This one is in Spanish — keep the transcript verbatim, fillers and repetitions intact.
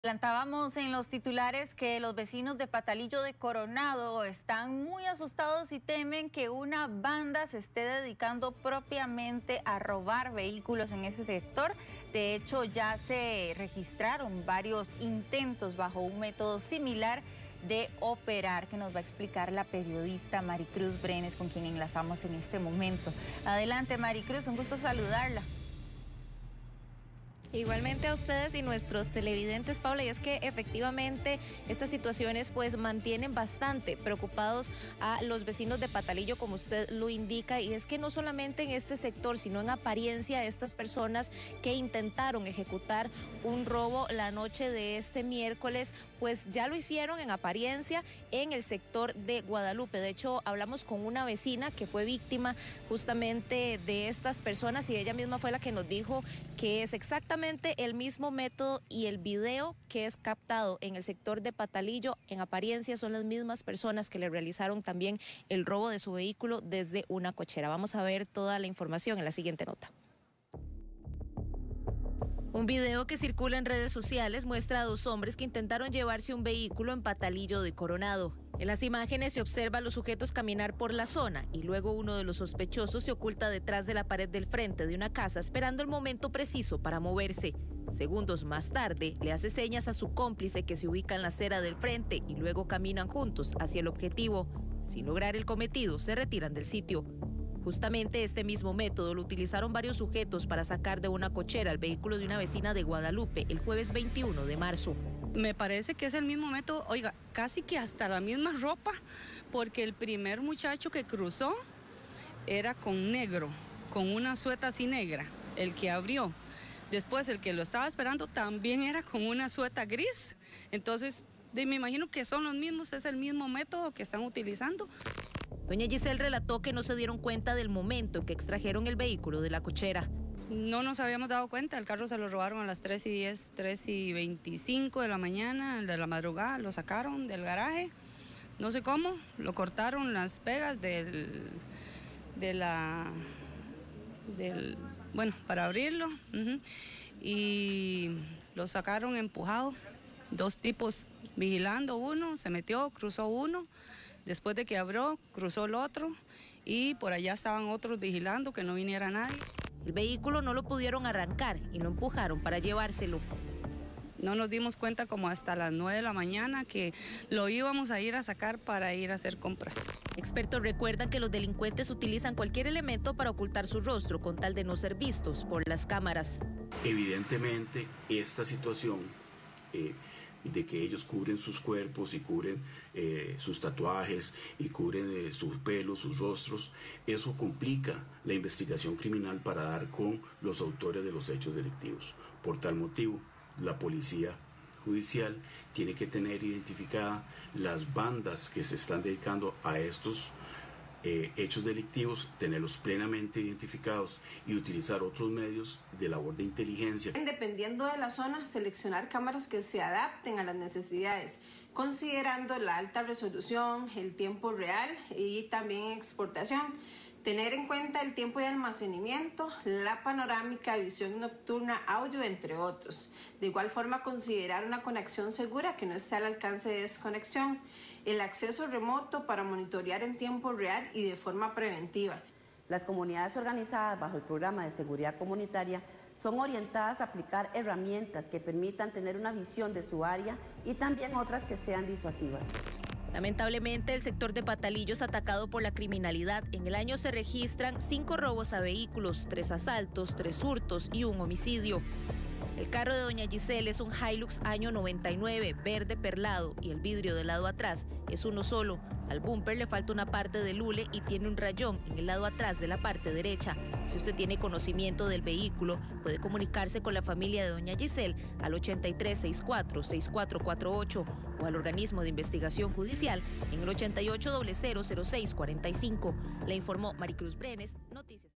Adelantábamos en los titulares que los vecinos de Patalillo de Coronado están muy asustados y temen que una banda se esté dedicando propiamente a robar vehículos en ese sector. De hecho, ya se registraron varios intentos bajo un método similar de operar, que nos va a explicar la periodista Maricruz Brenes, con quien enlazamos en este momento. Adelante, Maricruz, un gusto saludarla. Igualmente a ustedes y nuestros televidentes, Paula, y es que efectivamente estas situaciones pues mantienen bastante preocupados a los vecinos de Patalillo, como usted lo indica, y es que no solamente en este sector, sino en apariencia, estas personas que intentaron ejecutar un robo la noche de este miércoles, pues ya lo hicieron en apariencia en el sector de Guadalupe. De hecho, hablamos con una vecina que fue víctima justamente de estas personas y ella misma fue la que nos dijo que es exactamente el mismo método y el video que es captado en el sector de Patalillo, en apariencia son las mismas personas que le realizaron también el robo de su vehículo desde una cochera. Vamos a ver toda la información en la siguiente nota. Un video que circula en redes sociales muestra a dos hombres que intentaron llevarse un vehículo en Patalillo de Coronado. En las imágenes se observa a los sujetos caminar por la zona y luego uno de los sospechosos se oculta detrás de la pared del frente de una casa esperando el momento preciso para moverse. Segundos más tarde, le hace señas a su cómplice que se ubica en la acera del frente y luego caminan juntos hacia el objetivo. Sin lograr el cometido, se retiran del sitio. Justamente este mismo método lo utilizaron varios sujetos para sacar de una cochera el vehículo de una vecina de Guadalupe el jueves veintiuno de marzo. Me parece que es el mismo método, oiga, casi que hasta la misma ropa, porque el primer muchacho que cruzó era con negro, con una sueta así negra, el que abrió. Después el que lo estaba esperando también era con una sueta gris, entonces me imagino que son los mismos, es el mismo método que están utilizando. Doña Giselle relató que no se dieron cuenta del momento en que extrajeron el vehículo de la cochera. No nos habíamos dado cuenta, el carro se lo robaron a las tres y diez, tres y veinticinco de la mañana, de la madrugada, lo sacaron del garaje, no sé cómo, lo cortaron las pegas del, de la, del, bueno, para abrirlo, uh-huh, y lo sacaron empujado, dos tipos vigilando, uno se metió, cruzó uno, después de que abrió, cruzó el otro, y por allá estaban otros vigilando que no viniera nadie. El vehículo no lo pudieron arrancar y lo empujaron para llevárselo. No nos dimos cuenta como hasta las nueve de la mañana que lo íbamos a ir a sacar para ir a hacer compras. Expertos recuerdan que los delincuentes utilizan cualquier elemento para ocultar su rostro con tal de no ser vistos por las cámaras. Evidentemente, esta situación eh, de que ellos cubren sus cuerpos y cubren eh, sus tatuajes y cubren eh, sus pelos, sus rostros, eso complica la investigación criminal para dar con los autores de los hechos delictivos. Por tal motivo, la policía judicial tiene que tener identificadas las bandas que se están dedicando a estos Eh, hechos delictivos, tenerlos plenamente identificados y utilizar otros medios de labor de inteligencia. Dependiendo de la zona, seleccionar cámaras que se adapten a las necesidades, considerando la alta resolución, el tiempo real y también exportación. Tener en cuenta el tiempo de almacenamiento, la panorámica, visión nocturna, audio, entre otros. De igual forma, considerar una conexión segura que no esté al alcance de desconexión. El acceso remoto para monitorear en tiempo real y de forma preventiva. Las comunidades organizadas bajo el programa de seguridad comunitaria son orientadas a aplicar herramientas que permitan tener una visión de su área y también otras que sean disuasivas. Lamentablemente, el sector de Patalillo es atacado por la criminalidad. En el año se registran cinco robos a vehículos, tres asaltos, tres hurtos y un homicidio. El carro de doña Giselle es un Hilux año noventa y nueve, verde perlado, y el vidrio del lado atrás es uno solo. Al bumper le falta una parte del hule y tiene un rayón en el lado atrás de la parte derecha. Si usted tiene conocimiento del vehículo, puede comunicarse con la familia de doña Giselle al ochenta y tres sesenta y cuatro sesenta y cuatro cuarenta y ocho o al organismo de investigación judicial en el ochenta y ocho cero cero cero seis cuarenta y cinco. Le informó Maricruz Brenes, Noticias.